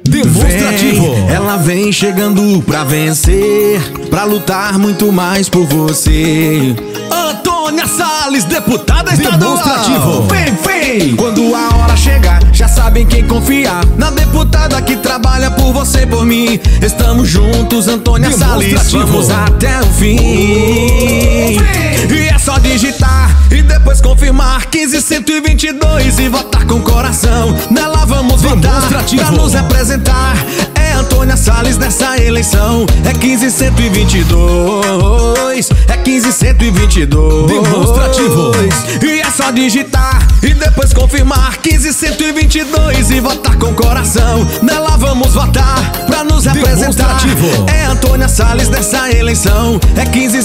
Demonstrativo. Ela vem chegando pra vencer, pra lutar muito mais por você. Antônia Salles, deputada estadual. Demonstrativo. Vem. Quando a hora chegar, já sabem quem confiar. Na deputada que trabalha por você e por mim. Estamos juntos, Antônia Salles, vamos até o fim. E é só digitar e depois confirmar 15122 e votar com coração. Nela vamos votar pra nos representar. É Antônia Salles nessa eleição. É 15122. É 15122. Demonstrativo. E é só digitar e depois confirmar 15122 e votar com coração. Nela vamos votar pra nos representar. É Antônia Salles nessa eleição. É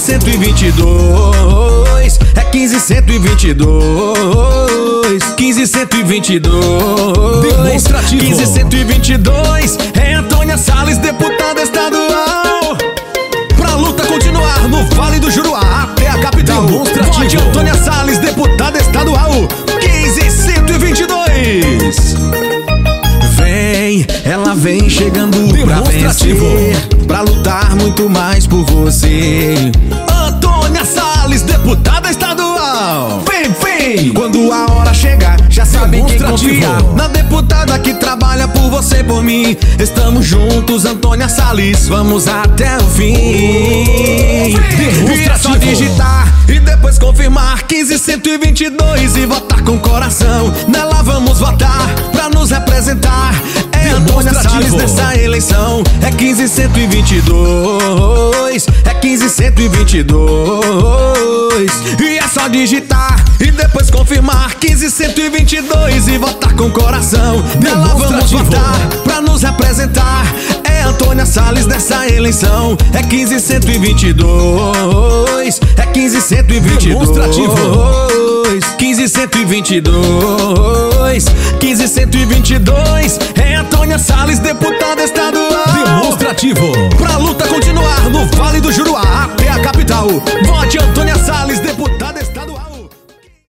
15122. É 15122. 15122. Demonstrativo. 15122. É Antônia Salles, deputada estadual. Pra luta continuar no Vale do Juruá até a capital. Vote Antônia Salles, deputada estadual. 15122. Vem, ela vem chegando pra vencer, pra lutar muito mais por você. Antônia Salles, deputada estadual. Vem. Quando a hora chegar, já sabem quem confiar. Na deputada que trabalha por você e por mim. Estamos juntos, Antônia Salles, vamos até o fim. E é só digitar e depois confirmar 15122 e votar com coração. Nela vamos votar pra nos representar. É Antônia Salles nessa eleição. É 15122. É 15122. E é só digitar e depois confirmar 15122 e votar com coração. Nela vamos votar pra nos representar. É Antônia Salles nessa eleição. É 15122. É 15122. 15122. 15122. É Antônia Salles, deputada estadual. Demonstrativo. Pra luta continuar no Vale do Juruá até a capital. Vote Antônia